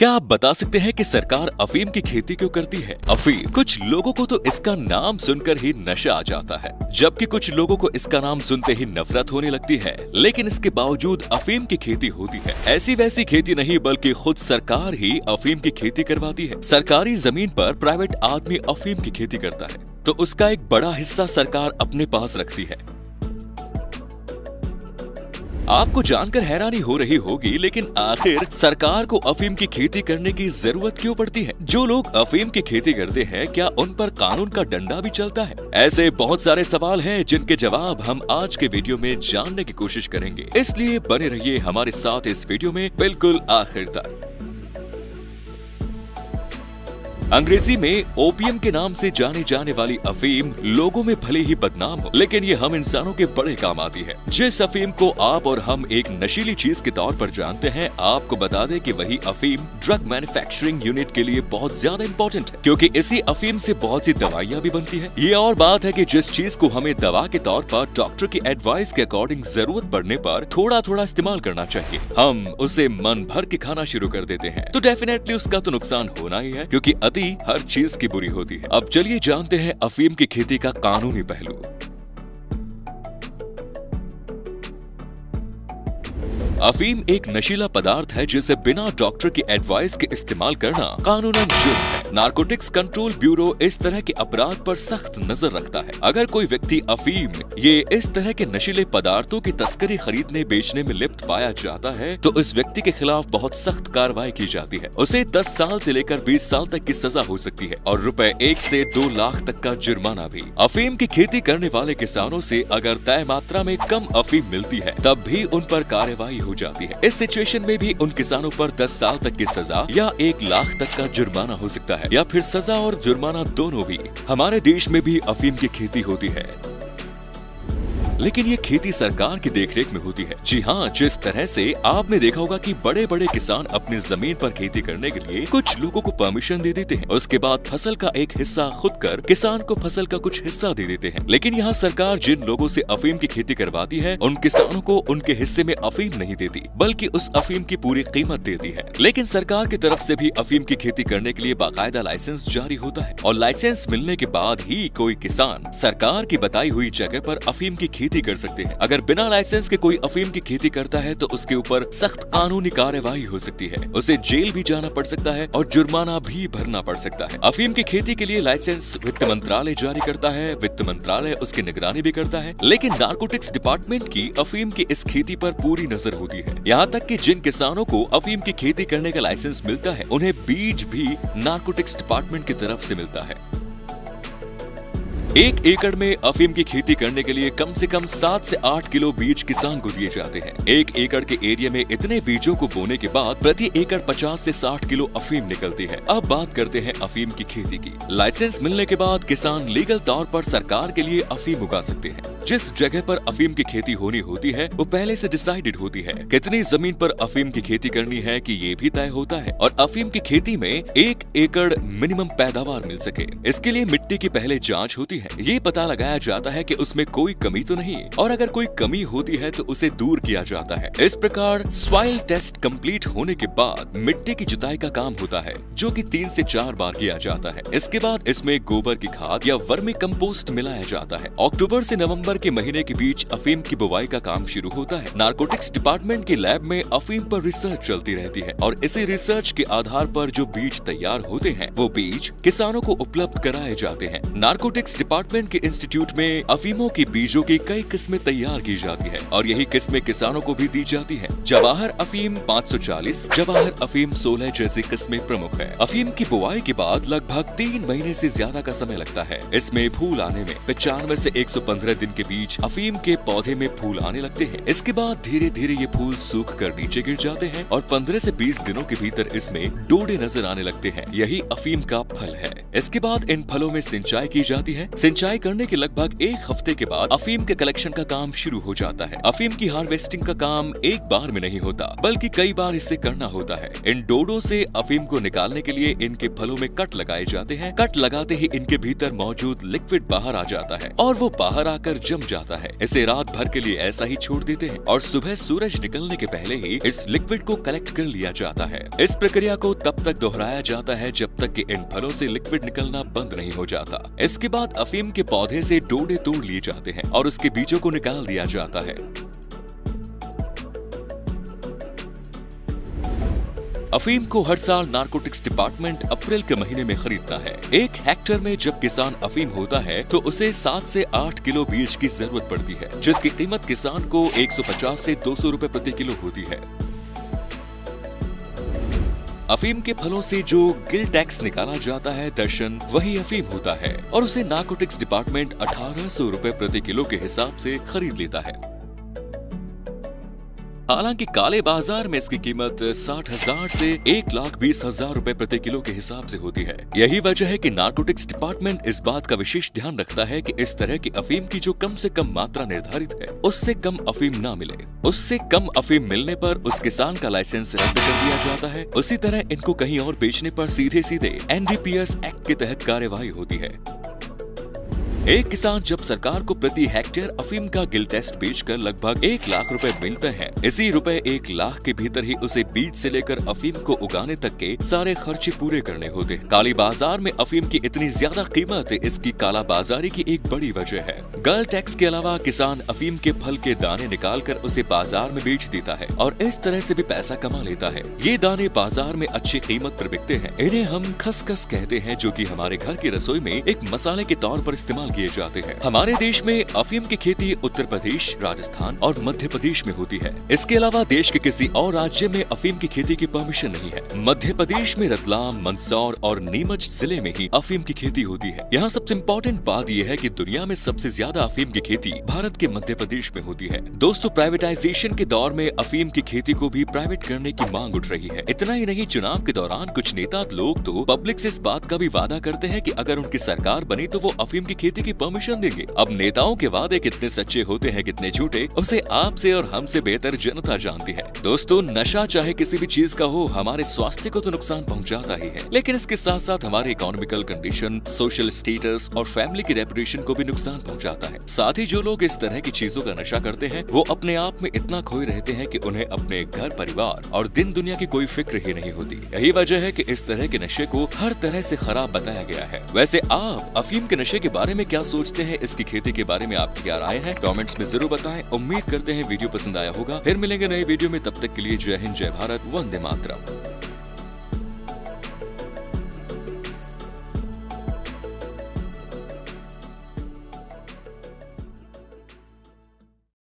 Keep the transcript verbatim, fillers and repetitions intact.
क्या आप बता सकते हैं कि सरकार अफीम की खेती क्यों करती है? अफीम, कुछ लोगों को तो इसका नाम सुनकर ही नशा आ जाता है, जबकि कुछ लोगों को इसका नाम सुनते ही नफरत होने लगती है। लेकिन इसके बावजूद अफीम की खेती होती है। ऐसी वैसी खेती नहीं, बल्कि खुद सरकार ही अफीम की खेती करवाती है। सरकारी जमीन पर प्राइवेट आदमी अफीम की खेती करता है, तो उसका एक बड़ा हिस्सा सरकार अपने पास रखती है। आपको जानकर हैरानी हो रही होगी, लेकिन आखिर सरकार को अफीम की खेती करने की जरूरत क्यों पड़ती है? जो लोग अफीम की खेती करते हैं, क्या उन पर कानून का डंडा भी चलता है? ऐसे बहुत सारे सवाल हैं जिनके जवाब हम आज के वीडियो में जानने की कोशिश करेंगे, इसलिए बने रहिए हमारे साथ इस वीडियो में बिल्कुल आखिर तक। अंग्रेजी में ओपियम के नाम से जाने जाने वाली अफीम लोगों में भले ही बदनाम हो, लेकिन ये हम इंसानों के बड़े काम आती है। जिस अफीम को आप और हम एक नशीली चीज के तौर पर जानते हैं, आपको बता दें कि वही अफीम ड्रग मैन्युफैक्चरिंग यूनिट के लिए बहुत ज्यादा इम्पोर्टेंट है, क्योंकि इसी अफीम से बहुत सी दवाइयाँ भी बनती है। ये और बात है कि जिस चीज को हमें दवा के तौर पर डॉक्टर की एडवाइस के अकॉर्डिंग जरूरत पड़ने पर थोड़ा थोड़ा इस्तेमाल करना चाहिए, हम उसे मन भर के खाना शुरू कर देते हैं, तो डेफिनेटली उसका तो नुकसान होना ही है, क्योंकि अति हर चीज की बुरी होती है। अब चलिए जानते हैं अफीम की खेती का कानूनी पहलू। अफीम एक नशीला पदार्थ है जिसे बिना डॉक्टर की एडवाइस के इस्तेमाल करना कानूनन जुर्म है। नारकोटिक्स कंट्रोल ब्यूरो इस तरह के अपराध पर सख्त नजर रखता है। अगर कोई व्यक्ति अफीम ये इस तरह के नशीले पदार्थों की तस्करी, खरीदने बेचने में लिप्त पाया जाता है, तो इस व्यक्ति के खिलाफ बहुत सख्त कार्रवाई की जाती है। उसे दस साल से लेकर बीस साल तक की सजा हो सकती है और रुपए एक से दो लाख तक का जुर्माना भी। अफीम की खेती करने वाले किसानों से अगर तय मात्रा में कम अफीम मिलती है, तब भी उन पर कार्रवाई हो जाती है। इस सिचुएशन में भी उन किसानों पर दस साल तक की सजा या एक लाख तक का जुर्माना हो सकता है, या फिर सजा और जुर्माना दोनों भी। हमारे देश में भी अफीम की खेती होती है, लेकिन ये खेती सरकार की देखरेख में होती है। जी हाँ, जिस तरह से आपने देखा होगा कि बड़े बड़े किसान अपनी जमीन पर खेती करने के लिए कुछ लोगों को परमिशन दे देते हैं, उसके बाद फसल का एक हिस्सा खुद कर किसान को फसल का कुछ हिस्सा दे देते हैं। लेकिन यहाँ सरकार जिन लोगों से अफीम की खेती करवाती है, उन किसानों को उनके हिस्से में अफीम नहीं देती, बल्कि उस अफीम की पूरी कीमत देती है। लेकिन सरकार की तरफ से भी अफीम की खेती करने के लिए बाकायदा लाइसेंस जारी होता है, और लाइसेंस मिलने के बाद ही कोई किसान सरकार की बताई हुई जगह पर अफीम की खेती कर सकते हैं। अगर बिना लाइसेंस के कोई अफीम की खेती करता है, तो उसके ऊपर सख्त कानूनी कार्रवाई हो सकती है, उसे जेल भी जाना पड़ सकता है और जुर्माना भी भरना पड़ सकता है। अफीम की खेती के लिए लाइसेंस वित्त मंत्रालय जारी करता है, वित्त मंत्रालय उसकी निगरानी भी करता है। लेकिन नारकोटिक्स डिपार्टमेंट की अफीम की इस खेती पर पूरी नजर होती है। यहाँ तक कि जिन किसानों को अफीम की खेती करने का लाइसेंस मिलता है, उन्हें बीज भी नारकोटिक्स डिपार्टमेंट की तरफ से मिलता है। एक एकड़ में अफीम की खेती करने के लिए कम से कम सात से आठ किलो बीज किसान को दिए जाते हैं। एक एकड़ के एरिया में इतने बीजों को बोने के बाद प्रति एकड़ पचास से साठ किलो अफीम निकलती है। अब बात करते हैं अफीम की खेती की। लाइसेंस मिलने के बाद किसान लीगल तौर पर सरकार के लिए अफीम उगा सकते हैं। जिस जगह पर अफीम की खेती होनी होती है, वो पहले से डिसाइडेड होती है। कितनी जमीन पर अफीम की खेती करनी है कि ये भी तय होता है, और अफीम की खेती में एक एकड़ मिनिमम पैदावार मिल सके, इसके लिए मिट्टी की पहले जांच होती है। ये पता लगाया जाता है कि उसमें कोई कमी तो नहीं, और अगर कोई कमी होती है तो उसे दूर किया जाता है। इस प्रकार सॉइल टेस्ट कंप्लीट होने के बाद मिट्टी की जुताई का काम होता है, जो कि तीन से चार बार किया जाता है। इसके बाद इसमें गोबर की खाद या वर्मी कंपोस्ट मिलाया जाता है। अक्टूबर से नवंबर के महीने के बीच अफीम की बुवाई का काम शुरू होता है। नारकोटिक्स डिपार्टमेंट की लैब में अफीम पर रिसर्च चलती रहती है, और इसी रिसर्च के आधार पर जो बीज तैयार होते हैं, वो बीज किसानों को उपलब्ध कराए जाते हैं। नारकोटिक्स डिपार्टमेंट के इंस्टीट्यूट में अफीमों की बीजों की कई किस्में तैयार की जाती है, और यही किस्में किसानों को भी दी जाती है। जवाहर अफीम पाँच सौ चालीस, जवाहर अफीम सोलह जैसी किस्में प्रमुख है। अफीम की बुवाई के बाद लगभग तीन महीने से ज्यादा का समय लगता है। इसमें फूल आने में पचानवे से एक सौ पंद्रह दिन के बीच अफीम के पौधे में फूल आने लगते हैं। इसके बाद धीरे धीरे ये फूल सूख कर नीचे गिर जाते हैं, और पंद्रह से बीस दिनों के भीतर इसमें डोडे नजर आने लगते हैं। यही अफीम का फल है। इसके बाद इन फलों में सिंचाई की जाती है। सिंचाई करने के लगभग एक हफ्ते के बाद अफीम के कलेक्शन का काम शुरू हो जाता है। अफीम की हार्वेस्टिंग का काम एक बार में नहीं होता, बल्कि कई बार इसे करना होता है। इन डोडों से अफीम को निकालने के लिए इनके फलों में कट लगाए जाते हैं। कट लगाते ही इनके भीतर मौजूद लिक्विड बाहर आ जाता है, और वो बाहर आकर जम जाता है। इसे रात भर के लिए ऐसा ही छोड़ देते हैं और सुबह सूरज निकलने के पहले ही इस लिक्विड को कलेक्ट कर लिया जाता है। इस प्रक्रिया को तब तक दोहराया जाता है जब तक कि इन फलों से लिक्विड निकलना बंद नहीं हो जाता। इसके बाद अफीम के पौधे से डोडे तोड़ लिए जाते हैं और उसके बीजों को निकाल दिया जाता है। अफीम को हर साल नारकोटिक्स डिपार्टमेंट अप्रैल के महीने में खरीदता है। एक हेक्टेयर में जब किसान अफीम होता है तो उसे सात से आठ किलो बीज की जरूरत पड़ती है, जिसकी कीमत किसान को एक सौ पचास से दो सौ रुपए प्रति किलो होती है। अफीम के फलों से जो गिल टैक्स निकाला जाता है दर्शन, वही अफीम होता है और उसे नारकोटिक्स डिपार्टमेंट अठारह सौ रुपए प्रति किलो के हिसाब से खरीद लेता है। हालांकि काले बाजार में इसकी कीमत साठ हजार से एक लाख बीस हजार रुपए प्रति किलो के हिसाब से होती है। यही वजह है कि नारकोटिक्स डिपार्टमेंट इस बात का विशेष ध्यान रखता है कि इस तरह की अफीम की जो कम से कम मात्रा निर्धारित है उससे कम अफीम ना मिले। उससे कम अफीम मिलने पर उस किसान का लाइसेंस रद्द कर दिया जाता है। उसी तरह इनको कहीं और बेचने पर सीधे सीधे N D P S act के तहत कार्यवाही होती है। एक किसान जब सरकार को प्रति हेक्टेयर अफीम का गिल टेस्ट बेचकर लगभग एक लाख रुपए मिलते हैं, इसी रुपए एक लाख के भीतर ही उसे बीज से लेकर अफीम को उगाने तक के सारे खर्चे पूरे करने होते हैं। काली बाजार में अफीम की इतनी ज्यादा कीमत इसकी काला बाजारी की एक बड़ी वजह है। गल टैक्स के अलावा किसान अफीम के फल के दाने निकाल कर उसे बाजार में बेच देता है और इस तरह से भी पैसा कमा लेता है। ये दाने बाजार में अच्छी कीमत पर बिकते हैं। इन्हें हम खसखस कहते हैं, जो कि हमारे घर की रसोई में एक मसाले के तौर पर इस्तेमाल किए जाते हैं। हमारे देश में अफीम की खेती उत्तर प्रदेश, राजस्थान और मध्य प्रदेश में होती है। इसके अलावा देश के किसी और राज्य में अफीम की खेती की परमिशन नहीं है। मध्य प्रदेश में रतलाम, मंदसौर और नीमच जिले में ही अफीम की खेती होती है। यहाँ सबसे इम्पोर्टेंट बात यह है कि दुनिया में सबसे ज्यादा अफीम की खेती भारत के मध्य प्रदेश में होती है। दोस्तों, प्राइवेटाइजेशन के दौर में अफीम की खेती को भी प्राइवेट करने की मांग उठ रही है। इतना ही नहीं, चुनाव के दौरान कुछ नेता लोग तो पब्लिक से इस बात का भी वादा करते हैं कि अगर उनकी सरकार बनी तो वो अफीम की खेती की परमिशन देंगे। अब नेताओं के वादे कितने सच्चे होते हैं, कितने झूठे, उसे आपसे और हमसे बेहतर जनता जानती है। दोस्तों, नशा चाहे किसी भी चीज का हो, हमारे स्वास्थ्य को तो नुकसान पहुंचाता ही है, लेकिन इसके साथ साथ हमारे इकोनॉमिकल कंडीशन, सोशल स्टेटस और फैमिली की रेपुटेशन को भी नुकसान पहुंचाता है। साथ ही जो लोग इस तरह की चीजों का नशा करते हैं वो अपने आप में इतना खोए रहते हैं कि उन्हें अपने घर परिवार और दिन दुनिया की कोई फिक्र ही नहीं होती। यही वजह है कि इस तरह के नशे को हर तरह से खराब बताया गया है। वैसे आप अफीम के नशे के बारे में क्या सोचते हैं? इसकी खेती के बारे में आपकी क्या राय है? कमेंट्स में जरूर बताएं। उम्मीद करते हैं वीडियो पसंद आया होगा। फिर मिलेंगे नए वीडियो में, तब तक के लिए जय हिंद, जय भारत, वंदे मातरम।